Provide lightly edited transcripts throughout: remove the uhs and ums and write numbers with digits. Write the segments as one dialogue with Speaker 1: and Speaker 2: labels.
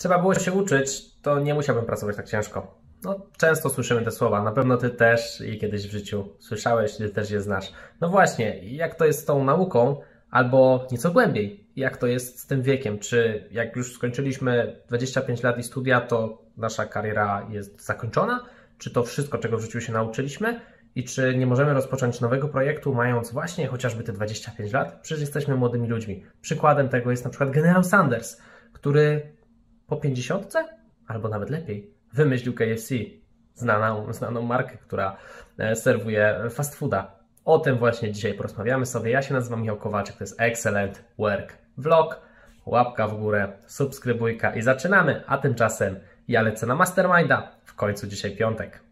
Speaker 1: trzeba było się uczyć, to nie musiałbym pracować tak ciężko. No, często słyszymy te słowa, na pewno Ty też i kiedyś w życiu słyszałeś, Ty też je znasz. No właśnie, jak to jest z tą nauką, albo nieco głębiej, jak to jest z tym wiekiem? Czy jak już skończyliśmy 25 lat i studia, to nasza kariera jest zakończona? Czy to wszystko, czego w życiu się nauczyliśmy? I czy nie możemy rozpocząć nowego projektu, mając właśnie chociażby te 25 lat? Przecież jesteśmy młodymi ludźmi. Przykładem tego jest na przykład generał Sanders, który po 50, albo nawet lepiej, wymyślił KFC, znaną markę, która serwuje fast fooda. O tym właśnie dzisiaj porozmawiamy sobie. Ja się nazywam Michał Kowalczyk, to jest Excellent Work Vlog. Łapka w górę, subskrybujka i zaczynamy. A tymczasem ja lecę na Masterminda. W końcu dzisiaj piątek.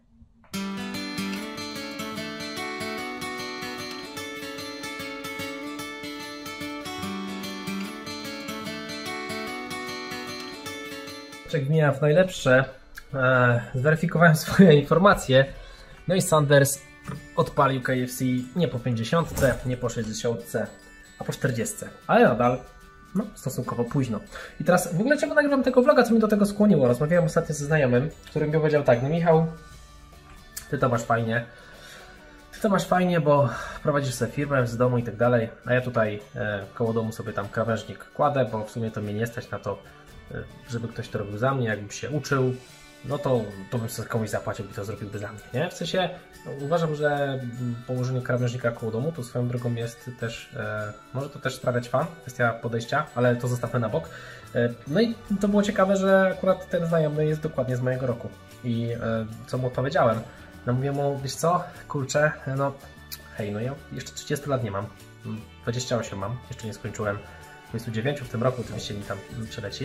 Speaker 1: Mija w najlepsze. Zweryfikowałem swoje informacje. No i Sanders odpalił KFC nie po 50, nie po 60, a po 40. Ale nadal stosunkowo późno. I teraz w ogóle czemu nagrywam tego vloga, co mnie do tego skłoniło? Rozmawiałem ostatnio ze znajomym, który mi powiedział tak: no Michał, ty to masz fajnie. Ty to masz fajnie, bo prowadzisz sobie firmę z domu i tak dalej, a ja tutaj koło domu sobie tam krawężnik kładę, bo w sumie to mnie nie stać na to, żeby ktoś to robił za mnie. Jakbym się uczył, no to bym sobie komuś zapłacił i to zrobiłby za mnie, nie? W sensie uważam, że położenie krawężnika koło domu to swoją drogą jest też, może to też sprawiać fan, kwestia podejścia, ale to zostawmy na bok. No i to było ciekawe, że akurat ten znajomy jest dokładnie z mojego roku i co mu odpowiedziałem? No mówię mu, wiesz co, kurczę, no hej, no ja jeszcze 30 lat nie mam, 28 mam, jeszcze nie skończyłem, 29 w tym roku, oczywiście mi tam przeleci.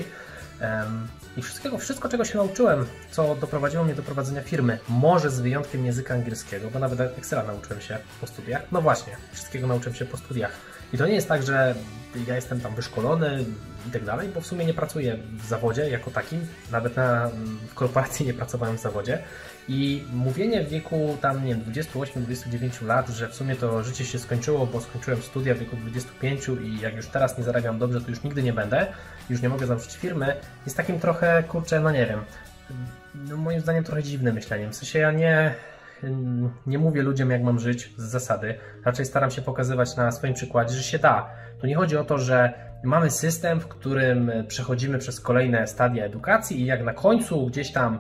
Speaker 1: I wszystko, czego się nauczyłem, co doprowadziło mnie do prowadzenia firmy, może z wyjątkiem języka angielskiego, bo nawet Excela nauczyłem się po studiach. No właśnie, wszystkiego nauczyłem się po studiach. I to nie jest tak, że ja jestem tam wyszkolony i tak dalej, bo w sumie nie pracuję w zawodzie jako takim, nawet w korporacji nie pracowałem w zawodzie. I mówienie w wieku tam, nie wiem, 28-29 lat, że w sumie to życie się skończyło, bo skończyłem studia w wieku 25 i jak już teraz nie zarabiam dobrze, to już nigdy nie będę, już nie mogę założyć firmy, jest takim trochę, kurczę, no nie wiem, no moim zdaniem trochę dziwnym myśleniem. W sensie ja nie mówię ludziom, jak mam żyć z zasady, raczej staram się pokazywać na swoim przykładzie, że się da. To nie chodzi o to, że mamy system, w którym przechodzimy przez kolejne stadia edukacji i jak na końcu gdzieś tam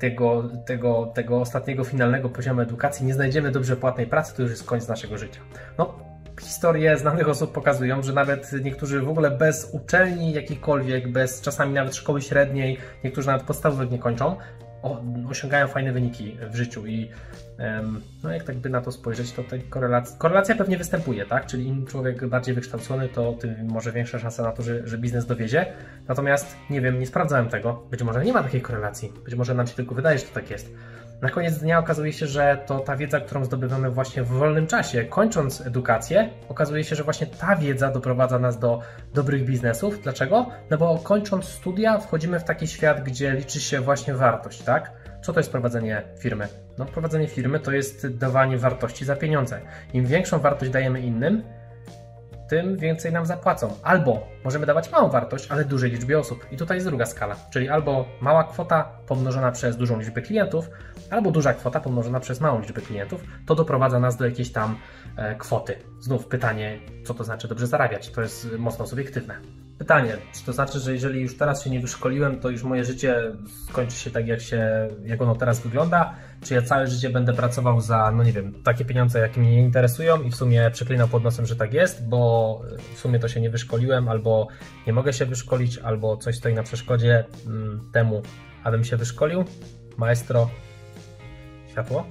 Speaker 1: tego ostatniego, finalnego poziomu edukacji nie znajdziemy dobrze płatnej pracy, to już jest koniec naszego życia. No, historie znanych osób pokazują, że nawet niektórzy w ogóle bez uczelni jakichkolwiek, bez czasami nawet szkoły średniej, niektórzy nawet podstawówek nie kończą, osiągają fajne wyniki w życiu i no jak tak by na to spojrzeć, to ta korelacja pewnie występuje, tak? Czyli im człowiek bardziej wykształcony, to tym może większa szansa na to, że biznes dowiezie. Natomiast nie wiem, nie sprawdzałem tego. Być może nie ma takiej korelacji. Być może nam się tylko wydaje, że to tak jest. Na koniec dnia okazuje się, że to ta wiedza, którą zdobywamy właśnie w wolnym czasie, kończąc edukację, okazuje się, że właśnie ta wiedza doprowadza nas do dobrych biznesów. Dlaczego? No bo kończąc studia wchodzimy w taki świat, gdzie liczy się właśnie wartość, tak? Co to jest prowadzenie firmy? No, prowadzenie firmy to jest dawanie wartości za pieniądze. Im większą wartość dajemy innym, tym więcej nam zapłacą. Albo możemy dawać małą wartość, ale dużej liczbie osób. I tutaj jest druga skala, czyli albo mała kwota pomnożona przez dużą liczbę klientów, albo duża kwota pomnożona przez małą liczbę klientów. To doprowadza nas do jakiejś tam kwoty. Znów pytanie, co to znaczy dobrze zarabiać? To jest mocno subiektywne. Pytanie, czy to znaczy, że jeżeli już teraz się nie wyszkoliłem, to już moje życie skończy się tak, jak ono teraz wygląda? Czy ja całe życie będę pracował za, no nie wiem, takie pieniądze, jakie mnie nie interesują i w sumie przeklinał pod nosem, że tak jest, bo w sumie to się nie wyszkoliłem, albo nie mogę się wyszkolić, albo coś stoi na przeszkodzie temu, abym się wyszkolił? Maestro, światło?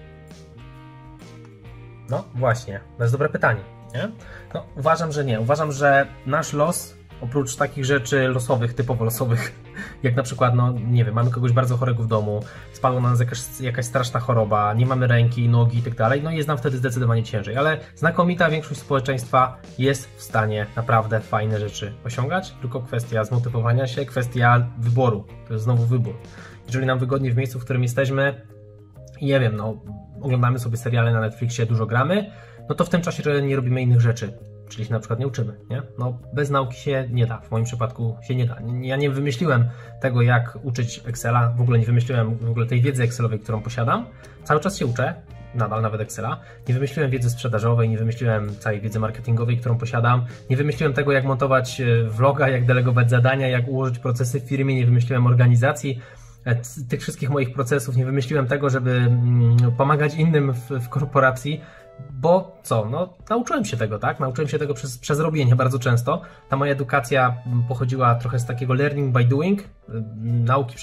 Speaker 1: No właśnie, to jest dobre pytanie, nie? No, uważam, że nie. Uważam, że nasz los, oprócz takich rzeczy losowych, typowo losowych, jak na przykład, no nie wiem, mamy kogoś bardzo chorego w domu, spadła na nas jakaś straszna choroba, nie mamy ręki, nogi i tak dalej, no jest nam wtedy zdecydowanie ciężej, ale znakomita większość społeczeństwa jest w stanie naprawdę fajne rzeczy osiągać, tylko kwestia zmotywowania się, kwestia wyboru, to jest znowu wybór. Jeżeli nam wygodnie w miejscu, w którym jesteśmy, nie wiem, no oglądamy sobie seriale na Netflixie, dużo gramy, no to w tym czasie nie robimy innych rzeczy. czyli się na przykład nie uczymy, nie? No bez nauki się nie da, w moim przypadku się nie da. Ja nie wymyśliłem tego, jak uczyć Excela, w ogóle nie wymyśliłem tej wiedzy Excelowej, którą posiadam. Cały czas się uczę, nadal nawet Excela. Nie wymyśliłem wiedzy sprzedażowej, nie wymyśliłem całej wiedzy marketingowej, którą posiadam. Nie wymyśliłem tego, jak montować vloga, jak delegować zadania, jak ułożyć procesy w firmie, nie wymyśliłem organizacji tych wszystkich moich procesów, nie wymyśliłem tego, żeby pomagać innym w korporacji, bo co, no nauczyłem się tego, tak? Nauczyłem się tego przez robienie bardzo często. Ta moja edukacja pochodziła trochę z takiego learning by doing, nauki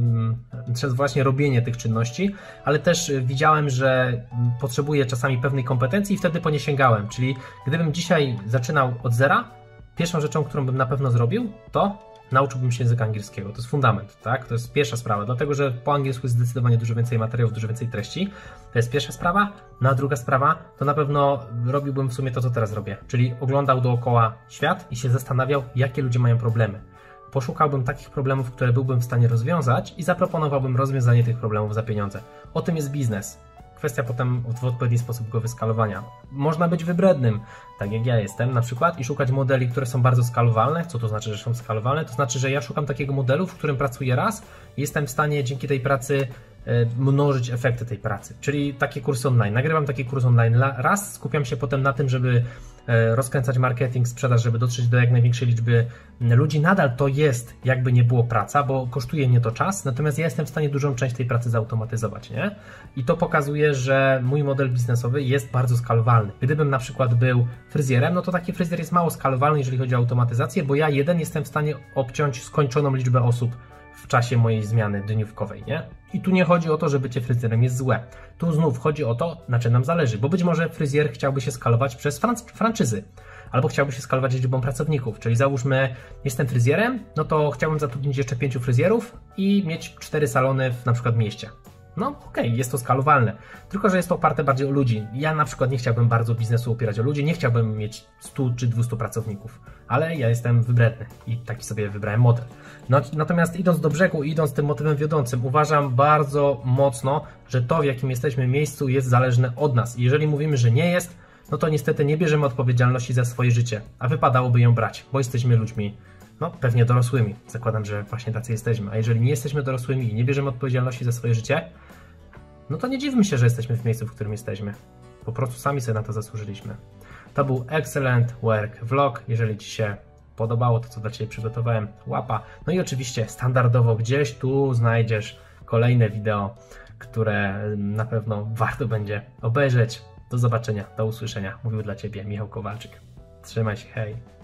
Speaker 1: przez właśnie robienie tych czynności, ale też widziałem, że potrzebuję czasami pewnej kompetencji i wtedy po nie sięgałem, czyli gdybym dzisiaj zaczynał od zera, pierwszą rzeczą, którą bym na pewno zrobił, to nauczyłbym się języka angielskiego. To jest fundament, tak? To jest pierwsza sprawa, dlatego że po angielsku jest zdecydowanie dużo więcej materiałów, dużo więcej treści. To jest pierwsza sprawa. No a druga sprawa, to na pewno robiłbym w sumie to, co teraz robię, czyli oglądał dookoła świat i się zastanawiał, jakie ludzie mają problemy. Poszukałbym takich problemów, które byłbym w stanie rozwiązać i zaproponowałbym rozwiązanie tych problemów za pieniądze. O tym jest biznes. Kwestia potem w odpowiedni sposób go wyskalowania. Można być wybrednym, tak jak ja jestem na przykład, i szukać modeli, które są bardzo skalowalne. Co to znaczy, że są skalowalne? To znaczy, że ja szukam takiego modelu, w którym pracuję raz i jestem w stanie dzięki tej pracy mnożyć efekty tej pracy. Czyli takie kursy online. Nagrywam taki kurs online raz, skupiam się potem na tym, żeby rozkręcać marketing, sprzedaż, żeby dotrzeć do jak największej liczby ludzi. Nadal to jest, jakby nie było, praca, bo kosztuje mnie to czas, natomiast ja jestem w stanie dużą część tej pracy zautomatyzować, nie? I to pokazuje, że mój model biznesowy jest bardzo skalowalny. Gdybym na przykład był fryzjerem, no to taki fryzjer jest mało skalowalny, jeżeli chodzi o automatyzację, bo ja jestem w stanie obciąć skończoną liczbę osób w czasie mojej zmiany dniówkowej, nie? I tu nie chodzi o to, że bycie fryzjerem jest złe. Tu znów chodzi o to, na czym nam zależy, bo być może fryzjer chciałby się skalować przez franczyzy, albo chciałby się skalować liczbą pracowników, czyli załóżmy, jestem fryzjerem, no to chciałbym zatrudnić jeszcze 5 fryzjerów i mieć 4 salony na przykład mieście. No okej, jest to skalowalne, tylko że jest to oparte bardziej o ludzi. Ja na przykład nie chciałbym bardzo biznesu opierać o ludzi, nie chciałbym mieć 100 czy 200 pracowników, ale ja jestem wybredny i taki sobie wybrałem model. Natomiast idąc do brzegu, idąc tym motywem wiodącym, uważam bardzo mocno, że to, w jakim jesteśmy miejscu, jest zależne od nas. I jeżeli mówimy, że nie jest, no to niestety nie bierzemy odpowiedzialności za swoje życie, a wypadałoby ją brać, bo jesteśmy ludźmi, no pewnie dorosłymi. Zakładam, że właśnie tacy jesteśmy. A jeżeli nie jesteśmy dorosłymi i nie bierzemy odpowiedzialności za swoje życie, no to nie dziwmy się, że jesteśmy w miejscu, w którym jesteśmy. Po prostu sami sobie na to zasłużyliśmy. To był Excellent Work Vlog. Jeżeli Ci się podobało to, co dla Ciebie przygotowałem, łapa. No i oczywiście standardowo gdzieś tu znajdziesz kolejne wideo, które na pewno warto będzie obejrzeć. Do zobaczenia, do usłyszenia. Mówił dla Ciebie Michał Kowalczyk. Trzymaj się, hej!